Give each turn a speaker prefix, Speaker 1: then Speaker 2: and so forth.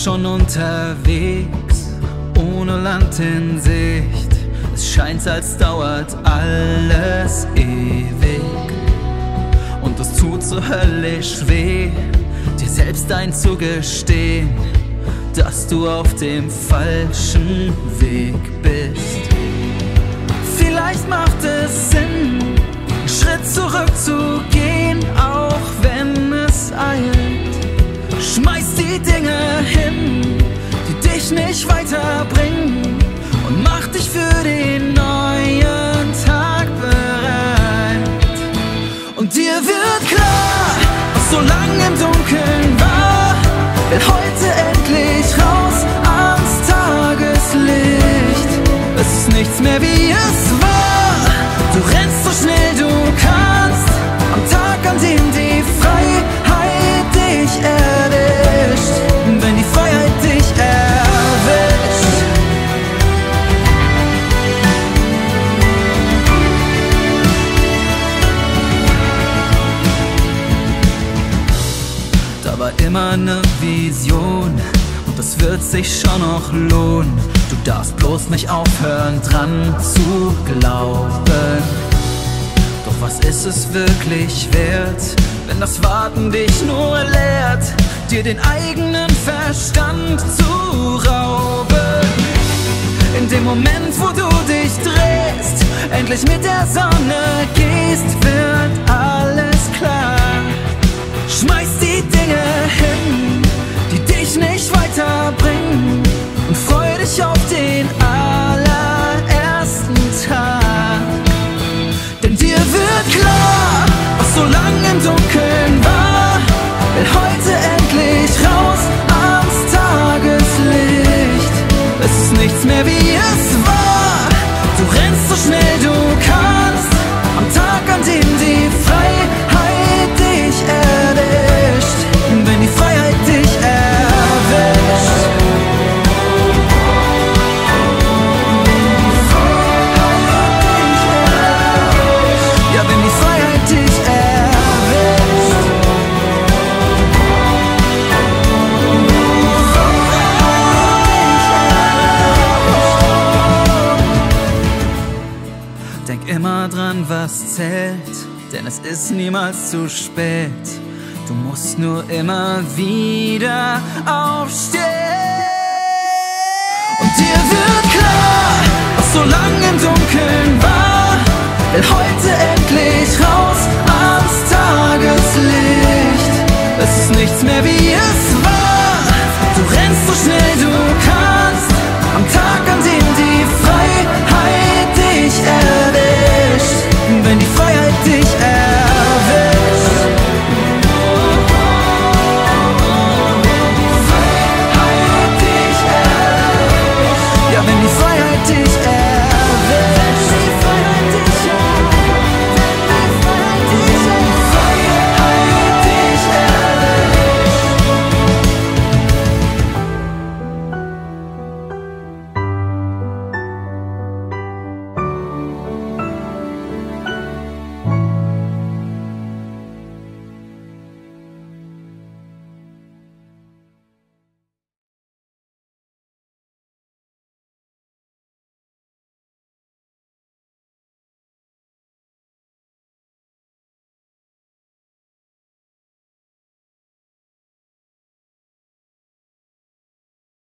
Speaker 1: schon unterwegs, ohne Land in Sicht. Es scheint, als dauert alles ewig. Und es tut so höllisch weh, dir selbst einzugestehen, dass du auf dem falschen Weg bist. Vielleicht macht es Sinn, einen Schritt zurückzugehen, auch wenn es eilt. Schmeiß die Dinge hin, die dich nicht weiterbringen, und mach dich für den neuen Tag bereit. Und dir wird klar, was so lange im Dunkeln war, will heute endlich raus ans Tageslicht. Es ist nichts mehr wie es war, du rennst so schnell du kannst, am Tag, an dem die Freiheit dich erwischt. Wenn die Freiheit dich erwischt. Da war immer eine Vision, und das wird sich schon noch lohnen. Du darfst bloß nicht aufhören, dran zu glauben. Doch was ist es wirklich wert, wenn das Warten dich nur lehrt, dir den eigenen Verstand zu rauben? In dem Moment, wo du dich drehst, endlich mit der Sonne gehst, wird alles klar. Schmeiß die Dinge hin, die dich nicht weiterbringen, und freu dich auf den allerersten Tag. Denn dir wird klar, was so lange im Dunkeln war, will heute endlich raus ans Tageslicht. Es ist nichts mehr wie es war, du rennst so schnell du kannst, am Tag, an dem die Freiheit dich erwischt. Wenn die Freiheit dich erwischt. Ja, wenn die Freiheit dich erwischt. Denk immer dran, was zählt, denn es ist niemals zu spät. Du musst nur immer wieder aufstehen. Und dir wird klar, was so lange im Dunkeln war, will heute endlich raus ans Tageslicht. Es ist nichts mehr wie es war.